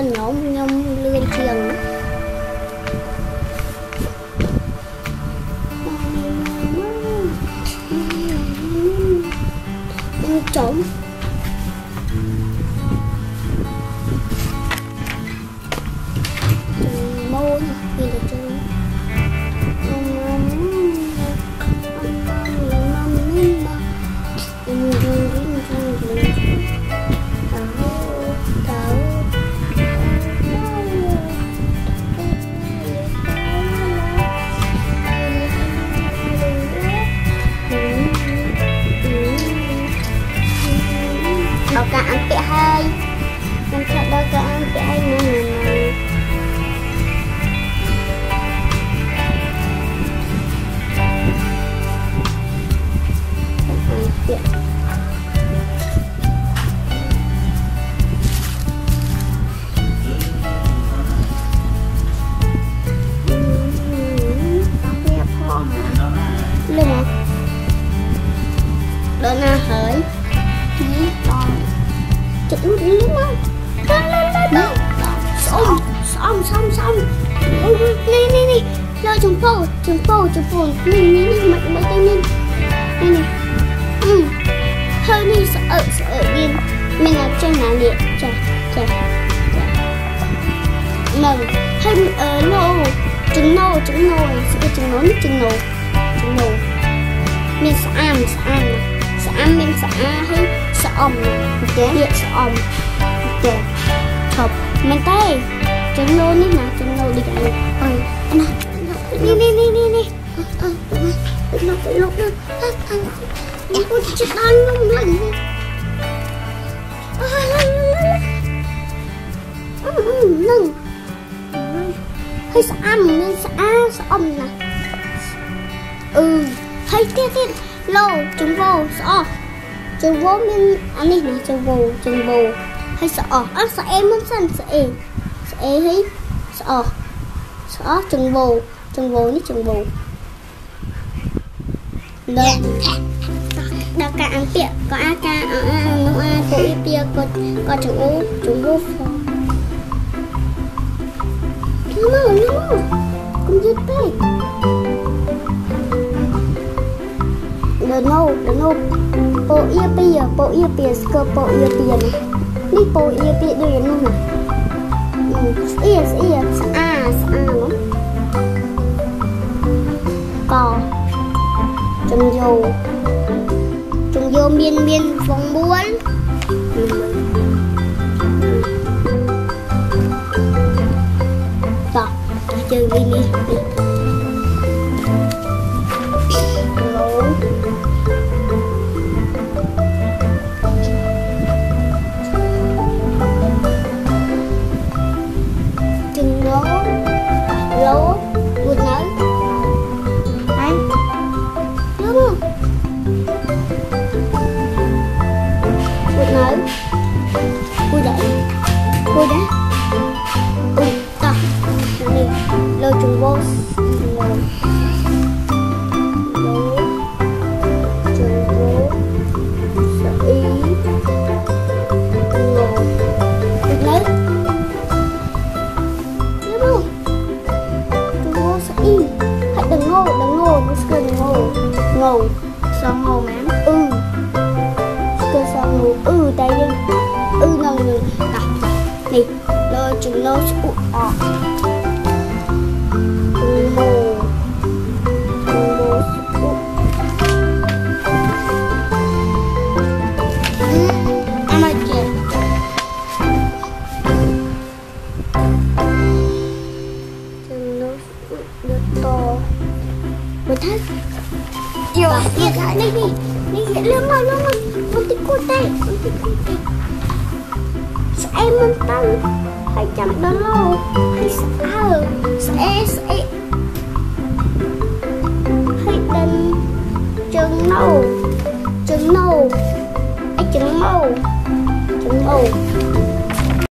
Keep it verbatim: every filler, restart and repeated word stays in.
lên nhóm nhóm lươn trường trốn môn vì là trốn đâu cả ăn bẹ hai mình thật đâu cả ăn bẹ hai nữa nè lên mà đợi na hỡi chụp nó đi luôn không lên lên lên lên xong xong xong xong nè nè nè lo chồng phô chồng phô chồng phô nè nè nè mạnh mạnh tay lên nè nè ừ hơi đi sợ sợ điên mình là trên nào điện chà chà mờ hay ờ nô trứng nô trứng nô sẽ trứng nón trứng nô trứng nô mình sẽ ăn sẽ ăn sẽ ăn mình sẽ hay sẽ ôm ok điện sẽ ôm ok chụp mình tay trứng nô đi nào trứng nô đi cái ơi nè đi đi đi đi đi lúc lúc em có chết ăn không lần nâng hay sẽ ăn nên sẽ sẽ ôm nè ừ hay tiếp tiếp lô trứng vô sợ trứng vô mình ăn đi nè trứng vô trứng vô hay sợ ăn sợ em không sẵn sợ em sợ em thấy sợ sợ trứng vô trứng vô ní trứng vô đây đâu cả ăn tiệc có a ca ăn nấu ăn có ít bia có có trứng vô trứng vô phò nó mơ nó mơ cũng rất tệ đừng nô đừng nô bộ ia bia bộ ia bia sờ bộ ia bia này đi bộ ia bia đây là nè ia ia à à nó cò trồng dầu trồng dầu miên miên vòng buôn rồi chơi đi đi lố buồn nhớ đấy đúng không buồn nhớ vui đấy vui đấy ừ ta này lô trùng vô lô lô trùng vô sợ ý lô buồn nhớ đừng ngô đừng ngô nó sẽ đừng ngô ngô sao ngô mắm ừ cơ sao ngô ừ tay đi ừ ngô ngô đọc này lơ chừng lơ sẽ ụt ọ ngô ngô ăn ai kìa chừng lơ được to một thắt yêu điện lại đây đi đi điện lưng mà lưng mà con thích cô tay con thích cô tay em ăn tăng hai trăm đô hay sao sẽ sẽ